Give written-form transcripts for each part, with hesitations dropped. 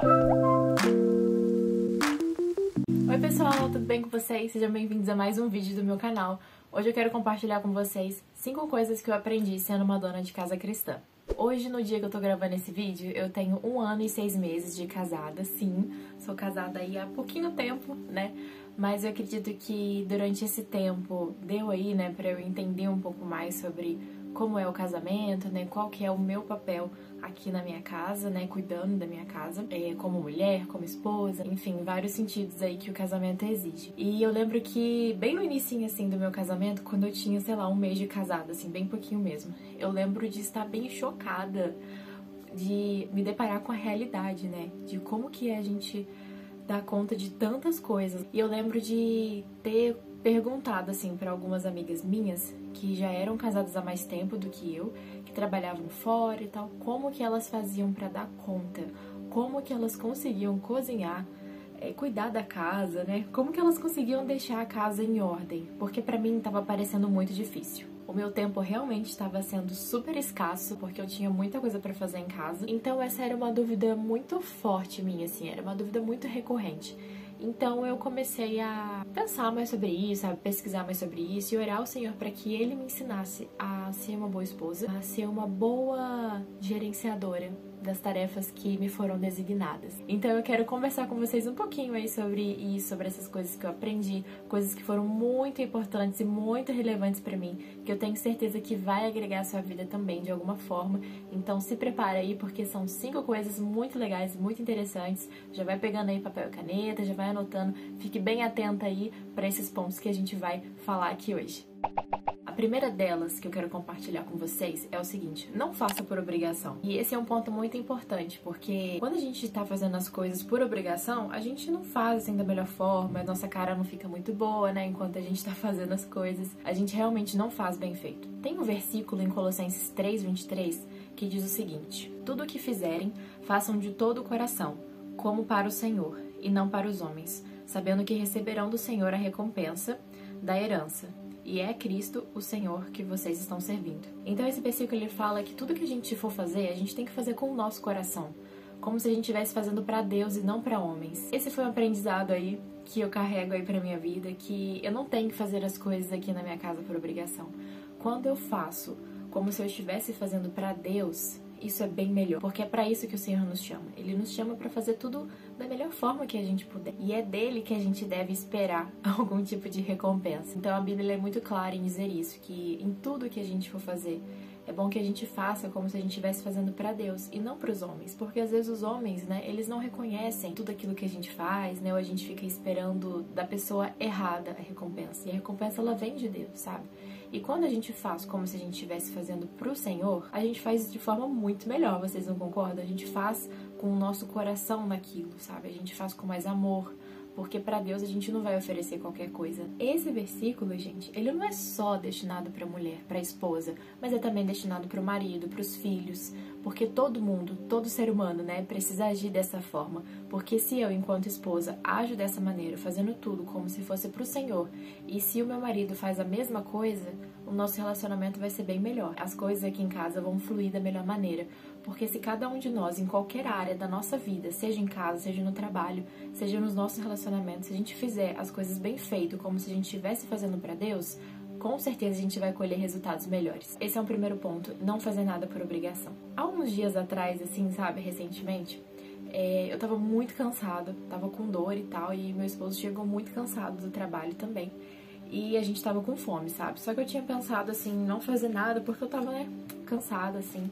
Oi pessoal, tudo bem com vocês? Sejam bem-vindos a mais um vídeo do meu canal. Hoje eu quero compartilhar com vocês 5 coisas que eu aprendi sendo uma dona de casa cristã. Hoje, no dia que eu tô gravando esse vídeo, eu tenho 1 ano e 6 meses de casada, sim. Sou casada aí há pouquinho tempo, né? Mas eu acredito que durante esse tempo deu aí, né, pra eu entender um pouco mais sobre como é o casamento, né, qual que é o meu papel aqui na minha casa, né, cuidando da minha casa, como mulher, como esposa, enfim, vários sentidos aí que o casamento exige. E eu lembro que bem no inicinho, assim, do meu casamento, quando eu tinha, sei lá, 1 mês de casada, assim, bem pouquinho mesmo, eu lembro de estar bem chocada de me deparar com a realidade, né, de como que a gente dá conta de tantas coisas. E eu lembro de ter perguntado, assim, para algumas amigas minhas que já eram casadas há mais tempo do que eu, que trabalhavam fora e tal, como que elas faziam para dar conta, como que elas conseguiam cozinhar, cuidar da casa, né? Como que elas conseguiam deixar a casa em ordem, porque para mim estava parecendo muito difícil. O meu tempo realmente estava sendo super escasso, porque eu tinha muita coisa para fazer em casa. Então essa era uma dúvida muito forte minha, assim, era uma dúvida muito recorrente. Então eu comecei a pensar mais sobre isso, sabe? Pesquisar mais sobre isso e orar ao Senhor para que Ele me ensinasse a ser uma boa esposa, a ser uma boa gerenciadora das tarefas que me foram designadas. Então eu quero conversar com vocês um pouquinho aí sobre isso, sobre essas coisas que eu aprendi, coisas que foram muito importantes e muito relevantes para mim, que eu tenho certeza que vai agregar a sua vida também de alguma forma. Então se prepara aí, porque são 5 coisas muito legais, muito interessantes. Já vai pegando aí papel e caneta, já vai anotando, fique bem atenta aí para esses pontos que a gente vai falar aqui hoje. A primeira delas que eu quero compartilhar com vocês é o seguinte: não faça por obrigação. E esse é um ponto muito importante, porque quando a gente tá fazendo as coisas por obrigação, a gente não faz assim da melhor forma, a nossa cara não fica muito boa, né, enquanto a gente tá fazendo as coisas. A gente realmente não faz bem feito. Tem um versículo em Colossenses 3:23 que diz o seguinte: tudo o que fizerem, façam de todo o coração, como para o Senhor, e não para os homens, sabendo que receberão do Senhor a recompensa da herança. E é Cristo, o Senhor, que vocês estão servindo. Então esse versículo ele fala que tudo que a gente for fazer, a gente tem que fazer com o nosso coração. Como se a gente estivesse fazendo para Deus e não para homens. Esse foi um aprendizado aí que eu carrego aí pra minha vida, que eu não tenho que fazer as coisas aqui na minha casa por obrigação. Quando eu faço como se eu estivesse fazendo para Deus, isso é bem melhor, porque é para isso que o Senhor nos chama. Ele nos chama para fazer tudo da melhor forma que a gente puder. E é dele que a gente deve esperar algum tipo de recompensa. Então a Bíblia é muito clara em dizer isso, que em tudo que a gente for fazer, é bom que a gente faça como se a gente estivesse fazendo para Deus e não para os homens, porque às vezes os homens, né, eles não reconhecem tudo aquilo que a gente faz, né, ou a gente fica esperando da pessoa errada a recompensa. E a recompensa ela vem de Deus, sabe? E quando a gente faz como se a gente estivesse fazendo pro Senhor, a gente faz de forma muito melhor, vocês não concordam? A gente faz com o nosso coração naquilo, sabe? A gente faz com mais amor, porque para Deus a gente não vai oferecer qualquer coisa. Esse versículo, gente, ele não é só destinado para a mulher, para a esposa, mas é também destinado para o marido, para os filhos, porque todo mundo, todo ser humano, né, precisa agir dessa forma. Porque se eu, enquanto esposa, ajo dessa maneira, fazendo tudo como se fosse para o Senhor, e se o meu marido faz a mesma coisa, o nosso relacionamento vai ser bem melhor. As coisas aqui em casa vão fluir da melhor maneira. Porque se cada um de nós, em qualquer área da nossa vida, seja em casa, seja no trabalho, seja nos nossos relacionamentos, se a gente fizer as coisas bem feito, como se a gente estivesse fazendo para Deus, com certeza a gente vai colher resultados melhores. Esse é um primeiro ponto, não fazer nada por obrigação. Há uns dias atrás, assim, sabe, recentemente, eu tava muito cansada, tava com dor e tal, e meu esposo chegou muito cansado do trabalho também. E a gente tava com fome, sabe? Só que eu tinha pensado, assim, não fazer nada, porque eu tava, né, cansada, assim.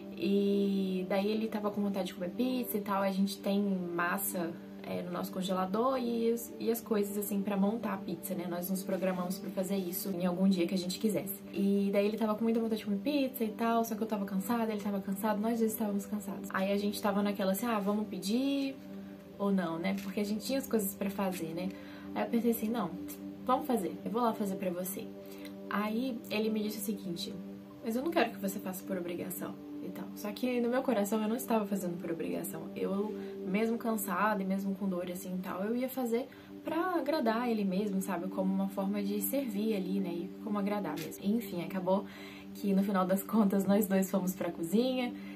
E daí ele tava com vontade de comer pizza e tal, a gente tem massa no nosso congelador e as coisas assim pra montar a pizza, né? Nós nos programamos pra fazer isso em algum dia que a gente quisesse. E daí ele tava com muita vontade de comer pizza e tal, só que eu tava cansada, ele tava cansado, nós dois estávamos cansados. Aí a gente tava naquela assim, vamos pedir ou não, né? Porque a gente tinha as coisas pra fazer, né? Aí eu pensei assim, não, vamos fazer, eu vou lá fazer pra você. Aí ele me disse o seguinte: mas eu não quero que você faça por obrigação e tal. Só que no meu coração eu não estava fazendo por obrigação. Eu, mesmo cansada e mesmo com dor assim e tal, eu ia fazer pra agradar ele mesmo, sabe? Como uma forma de servir ali, né? E como agradar mesmo. Enfim, acabou que no final das contas nós dois fomos pra cozinha.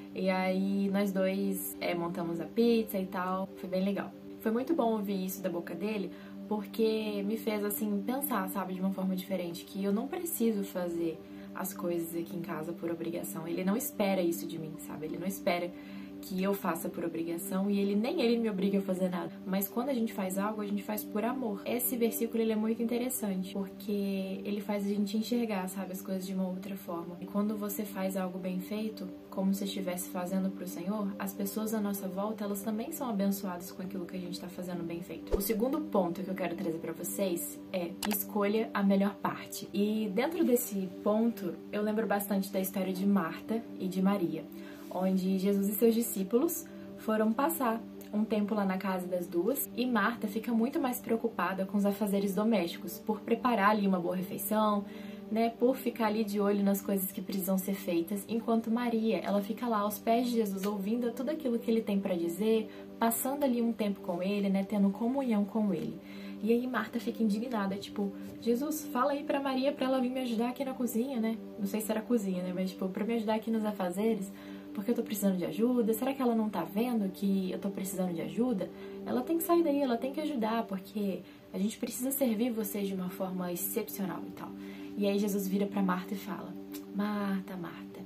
E aí nós dois montamos a pizza e tal, foi bem legal. Foi muito bom ouvir isso da boca dele, porque me fez, assim, pensar, sabe, de uma forma diferente, que eu não preciso fazer as coisas aqui em casa por obrigação. Ele não espera isso de mim, sabe? Ele não espera que eu faça por obrigação e nem ele me obriga a fazer nada. Mas quando a gente faz algo, a gente faz por amor. Esse versículo, ele é muito interessante, porque ele faz a gente enxergar, sabe, as coisas de uma outra forma. E quando você faz algo bem feito, como se estivesse fazendo pro Senhor, as pessoas à nossa volta, elas também são abençoadas com aquilo que a gente tá fazendo bem feito. O segundo ponto que eu quero trazer pra vocês é: escolha a melhor parte. E dentro desse ponto, eu lembro bastante da história de Marta e de Maria, onde Jesus e seus discípulos foram passar um tempo lá na casa das duas, e Marta fica muito mais preocupada com os afazeres domésticos, por preparar ali uma boa refeição, né, por ficar ali de olho nas coisas que precisam ser feitas, enquanto Maria, ela fica lá aos pés de Jesus, ouvindo tudo aquilo que ele tem para dizer, passando ali um tempo com ele, né, tendo comunhão com ele. E aí Marta fica indignada, tipo, Jesus, fala aí pra Maria pra ela vir me ajudar aqui na cozinha, né? Não sei se era cozinha, né, mas tipo, pra me ajudar aqui nos afazeres, porque eu tô precisando de ajuda. Será que ela não tá vendo que eu tô precisando de ajuda? Ela tem que sair daí, ela tem que ajudar, porque a gente precisa servir vocês de uma forma excepcional e tal. E aí Jesus vira pra Marta e fala: Marta, Marta,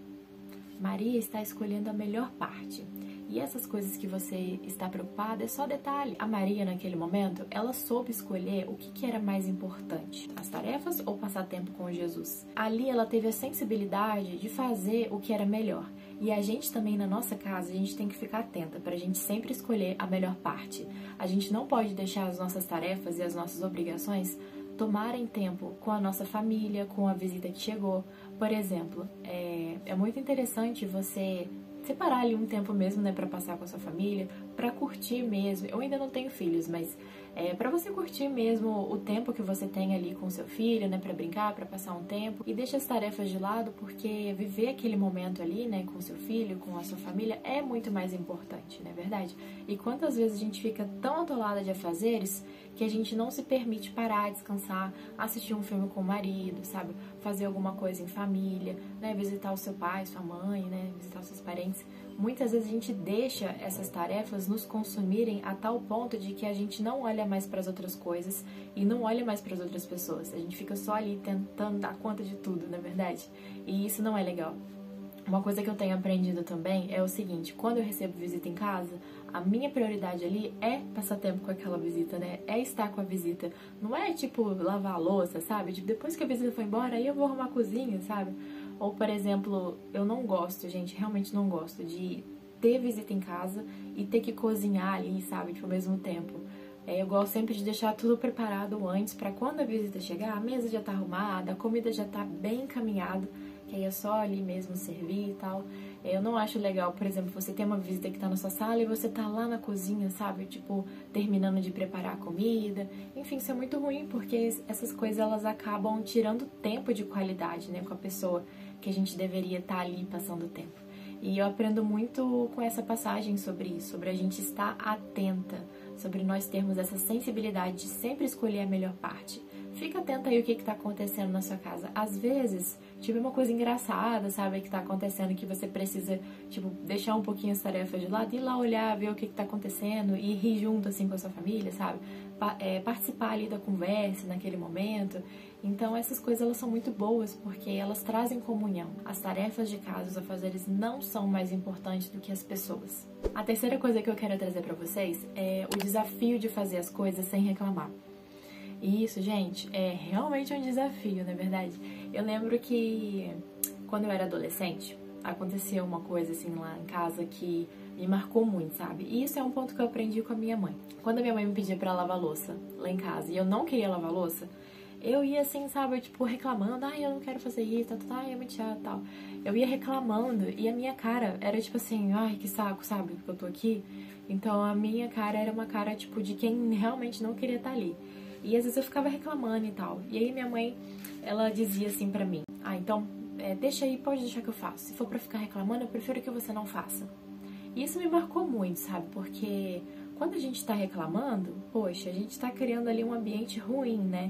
Maria está escolhendo a melhor parte. E essas coisas que você está preocupada é só detalhe. A Maria, naquele momento, ela soube escolher o que era mais importante: as tarefas ou passar tempo com Jesus. Ali ela teve a sensibilidade de fazer o que era melhor. E a gente também, na nossa casa, a gente tem que ficar atenta para a gente sempre escolher a melhor parte. A gente não pode deixar as nossas tarefas e as nossas obrigações tomarem tempo com a nossa família, com a visita que chegou. Por exemplo, é muito interessante você separar ali um tempo mesmo, né, para passar com a sua família, para curtir mesmo. Eu ainda não tenho filhos, mas para você curtir mesmo o tempo que você tem ali com o seu filho, né, para brincar, para passar um tempo, e deixa as tarefas de lado, porque viver aquele momento ali, né, com o seu filho, com a sua família, é muito mais importante, não é verdade? E quantas vezes a gente fica tão atolada de afazeres que a gente não se permite parar, descansar, assistir um filme com o marido, sabe? Fazer alguma coisa em família, né? Visitar o seu pai, sua mãe, né? Visitar os seus parentes. Muitas vezes a gente deixa essas tarefas nos consumirem a tal ponto de que a gente não olha mais para as outras coisas e não olha mais para as outras pessoas. A gente fica só ali tentando dar conta de tudo, na verdade. E isso não é legal. Uma coisa que eu tenho aprendido também é o seguinte: quando eu recebo visita em casa, a minha prioridade ali é passar tempo com aquela visita, né? É estar com a visita. Não é, tipo, lavar a louça, sabe? Tipo, depois que a visita foi embora, aí eu vou arrumar a cozinha, sabe? Ou, por exemplo, eu não gosto, gente, realmente não gosto de ter visita em casa e ter que cozinhar ali, sabe? Tipo, ao mesmo tempo. Eu gosto sempre de deixar tudo preparado antes, pra quando a visita chegar, a mesa já tá arrumada, a comida já tá bem encaminhada, que aí é só ali mesmo servir e tal. Eu não acho legal, por exemplo, você ter uma visita que tá na sua sala e você tá lá na cozinha, sabe? Tipo, terminando de preparar a comida. Enfim, isso é muito ruim, porque essas coisas, elas acabam tirando tempo de qualidade, né? Com a pessoa que a gente deveria estar ali passando tempo. E eu aprendo muito com essa passagem sobre isso, sobre a gente estar atenta, sobre nós termos essa sensibilidade de sempre escolher a melhor parte. Fica atenta aí o que está acontecendo na sua casa. Às vezes, tipo, uma coisa engraçada, sabe, que tá acontecendo, que você precisa, tipo, deixar um pouquinho as tarefas de lado, ir lá olhar, ver o que tá acontecendo e rir junto, assim, com a sua família, sabe? Participar ali da conversa naquele momento. Então, essas coisas, elas são muito boas, porque elas trazem comunhão. As tarefas de casa, os afazeres, não são mais importantes do que as pessoas. A terceira coisa que eu quero trazer pra vocês é o desafio de fazer as coisas sem reclamar. E isso, gente, é realmente um desafio, na verdade. Eu lembro que quando eu era adolescente, aconteceu uma coisa assim lá em casa que me marcou muito, sabe? E isso é um ponto que eu aprendi com a minha mãe. Quando a minha mãe me pedia pra lavar louça lá em casa e eu não queria lavar louça, eu ia assim, sabe, tipo, reclamando: ai, eu não quero fazer isso, ai, é muito chato, tal. Eu ia reclamando e a minha cara era tipo assim: ai, que saco, sabe, porque eu tô aqui. Então a minha cara era uma cara, tipo, de quem realmente não queria estar ali. E às vezes eu ficava reclamando e tal. E aí minha mãe, ela dizia assim pra mim: ah, então, deixa aí, pode deixar que eu faço. Se for pra ficar reclamando, eu prefiro que você não faça. E isso me marcou muito, sabe? Porque quando a gente tá reclamando, poxa, a gente tá criando ali um ambiente ruim, né?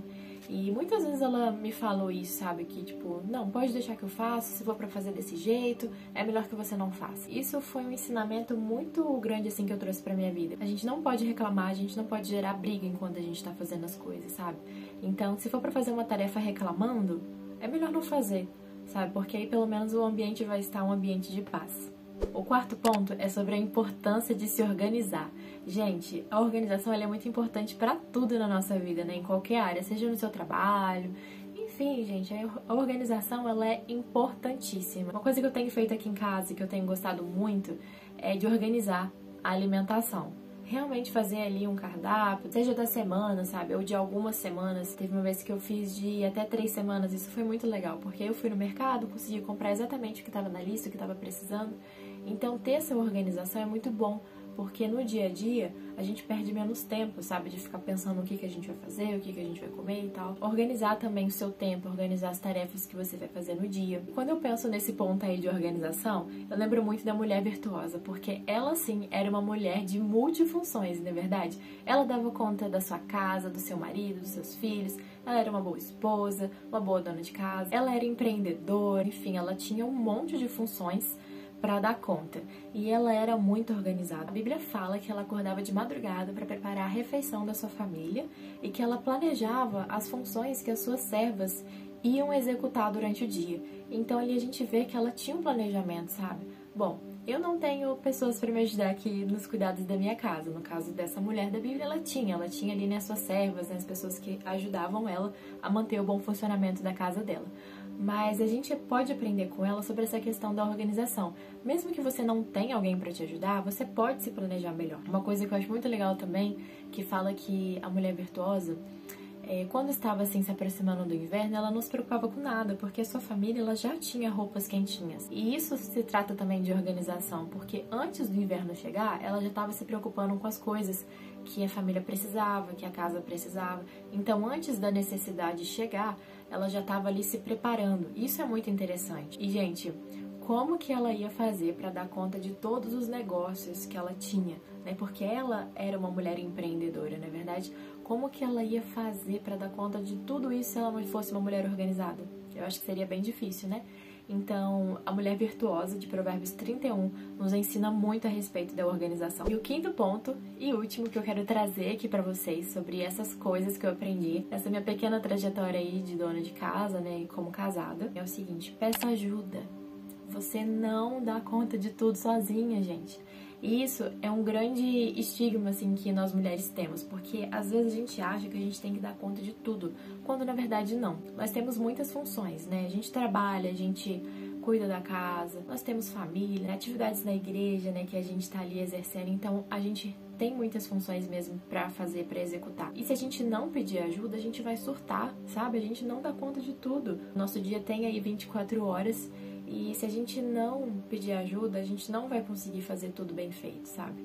E muitas vezes ela me falou isso, sabe? Que tipo, não, pode deixar que eu faça, se for pra fazer desse jeito, é melhor que você não faça. Isso foi um ensinamento muito grande, assim, que eu trouxe pra minha vida. A gente não pode reclamar, a gente não pode gerar briga enquanto a gente tá fazendo as coisas, sabe? Então, se for pra fazer uma tarefa reclamando, é melhor não fazer, sabe? Porque aí pelo menos o ambiente vai estar um ambiente de paz. O quarto ponto é sobre a importância de se organizar. Gente, a organização ela é muito importante para tudo na nossa vida, né? Em qualquer área, seja no seu trabalho, enfim, gente, a organização ela é importantíssima. Uma coisa que eu tenho feito aqui em casa e que eu tenho gostado muito é de organizar a alimentação. Realmente fazer ali um cardápio, seja da semana, sabe? Ou de algumas semanas. Teve uma vez que eu fiz de até 3 semanas, isso foi muito legal, porque eu fui no mercado, consegui comprar exatamente o que estava na lista, o que estava precisando. Então, ter essa organização é muito bom, porque no dia a dia a gente perde menos tempo, sabe? De ficar pensando o que a gente vai fazer, o que a gente vai comer e tal. Organizar também o seu tempo, organizar as tarefas que você vai fazer no dia. Quando eu penso nesse ponto aí de organização, eu lembro muito da mulher virtuosa, porque ela sim era uma mulher de multifunções, não é verdade? Ela dava conta da sua casa, do seu marido, dos seus filhos, ela era uma boa esposa, uma boa dona de casa, ela era empreendedora, enfim, ela tinha um monte de funções para dar conta. E ela era muito organizada. A Bíblia fala que ela acordava de madrugada para preparar a refeição da sua família e que ela planejava as funções que as suas servas iam executar durante o dia. Então ali a gente vê que ela tinha um planejamento, sabe? Bom, eu não tenho pessoas para me ajudar aqui nos cuidados da minha casa. No caso dessa mulher da Bíblia, ela tinha ali, né, suas servas, né, as pessoas que ajudavam ela a manter o bom funcionamento da casa dela. Mas a gente pode aprender com ela sobre essa questão da organização. Mesmo que você não tenha alguém para te ajudar, você pode se planejar melhor. Uma coisa que eu acho muito legal também, que fala que a mulher virtuosa, quando estava assim se aproximando do inverno, ela não se preocupava com nada, porque a sua família ela já tinha roupas quentinhas. E isso se trata também de organização, porque antes do inverno chegar, ela já estava se preocupando com as coisas que a família precisava, que a casa precisava. Então, antes da necessidade chegar, ela já estava ali se preparando. Isso é muito interessante. E, gente, como que ela ia fazer para dar conta de todos os negócios que ela tinha, né? Porque ela era uma mulher empreendedora, não é verdade? Como que ela ia fazer para dar conta de tudo isso se ela não fosse uma mulher organizada? Eu acho que seria bem difícil, né? Então, a mulher virtuosa de Provérbios 31 nos ensina muito a respeito da organização. E o quinto ponto e último que eu quero trazer aqui pra vocês sobre essas coisas que eu aprendi nessa minha pequena trajetória aí de dona de casa, né, e como casada, é o seguinte: peça ajuda. Você não dá conta de tudo sozinha, gente. E isso é um grande estigma, assim, que nós mulheres temos, porque às vezes a gente acha que a gente tem que dar conta de tudo, quando na verdade não. Nós temos muitas funções, né? A gente trabalha, a gente cuida da casa, nós temos família, atividades na igreja, né, que a gente tá ali exercendo, então a gente tem muitas funções mesmo pra fazer, pra executar. E se a gente não pedir ajuda, a gente vai surtar, sabe? A gente não dá conta de tudo. Nosso dia tem aí 24 horas, e se a gente não pedir ajuda, a gente não vai conseguir fazer tudo bem feito, sabe?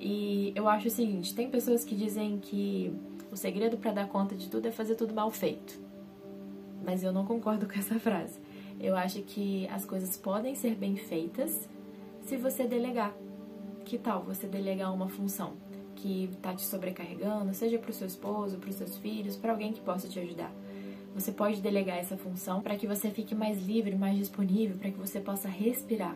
E eu acho o seguinte, tem pessoas que dizem que o segredo para dar conta de tudo é fazer tudo mal feito. Mas eu não concordo com essa frase. Eu acho que as coisas podem ser bem feitas se você delegar. Que tal você delegar uma função que tá te sobrecarregando, seja pro seu esposo, pros seus filhos, para alguém que possa te ajudar? Você pode delegar essa função para que você fique mais livre, mais disponível, para que você possa respirar.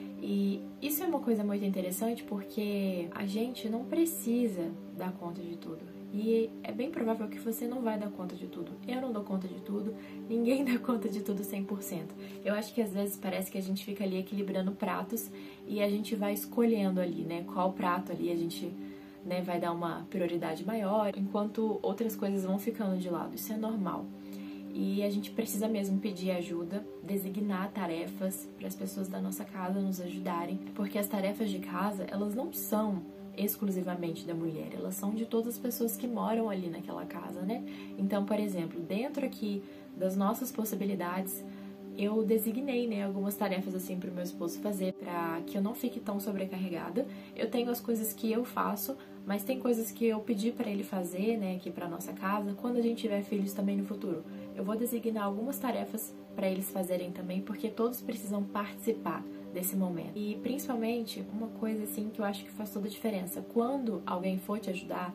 E isso é uma coisa muito interessante porque a gente não precisa dar conta de tudo. E é bem provável que você não vai dar conta de tudo. Eu não dou conta de tudo, ninguém dá conta de tudo 100%. Eu acho que às vezes parece que a gente fica ali equilibrando pratos e a gente vai escolhendo ali, né, qual prato ali a gente, né, vai dar uma prioridade maior, enquanto outras coisas vão ficando de lado. Isso é normal. E a gente precisa mesmo pedir ajuda, designar tarefas para as pessoas da nossa casa nos ajudarem, porque as tarefas de casa, elas não são exclusivamente da mulher, elas são de todas as pessoas que moram ali naquela casa, né? Então, por exemplo, dentro aqui das nossas possibilidades, eu designei, né, algumas tarefas assim para o meu esposo fazer, para que eu não fique tão sobrecarregada. Eu tenho as coisas que eu faço, mas tem coisas que eu pedi para ele fazer, né, aqui para nossa casa, quando a gente tiver filhos também no futuro. Eu vou designar algumas tarefas para eles fazerem também, porque todos precisam participar desse momento. E principalmente, uma coisa assim que eu acho que faz toda a diferença, quando alguém for te ajudar,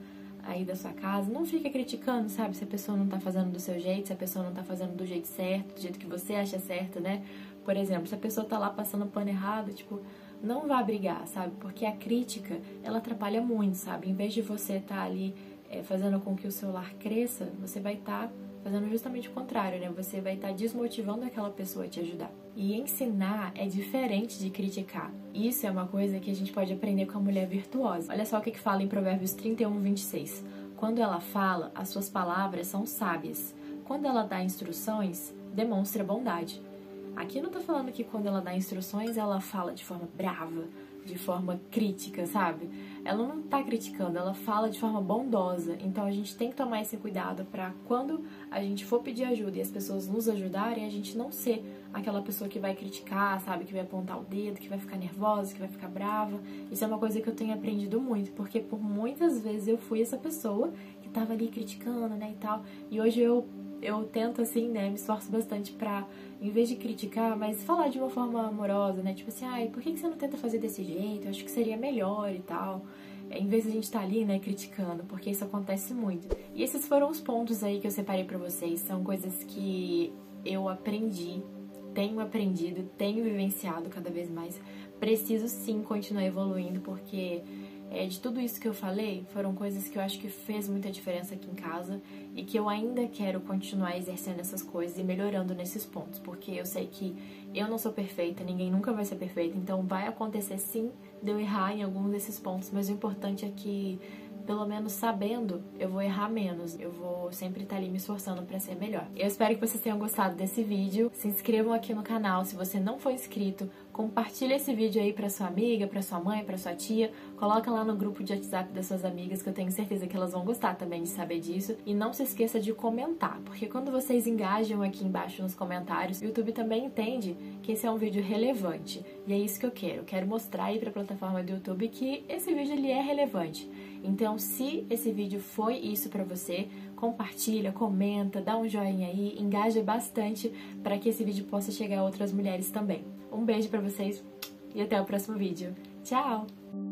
aí da sua casa, não fica criticando, sabe? Se a pessoa não tá fazendo do seu jeito, se a pessoa não tá fazendo do jeito certo, do jeito que você acha certo, né? Por exemplo, se a pessoa tá lá passando pano errado, tipo, não vá brigar, sabe? Porque a crítica, ela atrapalha muito, sabe? Em vez de você tá ali fazendo com que o seu lar cresça, você vai estar fazendo justamente o contrário, né? Você vai estar desmotivando aquela pessoa a te ajudar. E ensinar é diferente de criticar. Isso é uma coisa que a gente pode aprender com a mulher virtuosa. Olha só o que fala em Provérbios 31:26. Quando ela fala, as suas palavras são sábias. Quando ela dá instruções, demonstra bondade. Aqui não tô falando que quando ela dá instruções, ela fala de forma brava, de forma crítica, sabe? Ela não tá criticando, ela fala de forma bondosa. Então a gente tem que tomar esse cuidado pra quando a gente for pedir ajuda e as pessoas nos ajudarem, a gente não ser aquela pessoa que vai criticar, sabe? Que vai apontar o dedo, que vai ficar nervosa, que vai ficar brava. Isso é uma coisa que eu tenho aprendido muito, porque por muitas vezes eu fui essa pessoa que tava ali criticando, né, e tal. E hoje eu tento, assim, né, me esforço bastante pra, em vez de criticar, mas falar de uma forma amorosa, né, tipo assim, ai, por que você não tenta fazer desse jeito? Eu acho que seria melhor e tal. Em vez de a gente estar ali, né, criticando, porque isso acontece muito. E esses foram os pontos aí que eu separei pra vocês, são coisas que eu aprendi, tenho aprendido, tenho vivenciado cada vez mais. Preciso sim continuar evoluindo, porque de tudo isso que eu falei, foram coisas que eu acho que fez muita diferença aqui em casa e que eu ainda quero continuar exercendo essas coisas e melhorando nesses pontos, porque eu sei que eu não sou perfeita, ninguém nunca vai ser perfeito, então vai acontecer sim de eu errar em alguns desses pontos, mas o importante é que, pelo menos sabendo, eu vou errar menos. Eu vou sempre estar ali me esforçando pra ser melhor. Eu espero que vocês tenham gostado desse vídeo. Se inscrevam aqui no canal se você não for inscrito. Compartilha esse vídeo aí pra sua amiga, pra sua mãe, pra sua tia. Coloca lá no grupo de WhatsApp das suas amigas, que eu tenho certeza que elas vão gostar também de saber disso. E não se esqueça de comentar, porque quando vocês engajam aqui embaixo nos comentários, o YouTube também entende que esse é um vídeo relevante. E é isso que eu quero. Eu quero mostrar aí pra plataforma do YouTube que esse vídeo ele é relevante. Então, se esse vídeo foi isso pra você, compartilha, comenta, dá um joinha aí, engaja bastante para que esse vídeo possa chegar a outras mulheres também. Um beijo pra vocês e até o próximo vídeo. Tchau!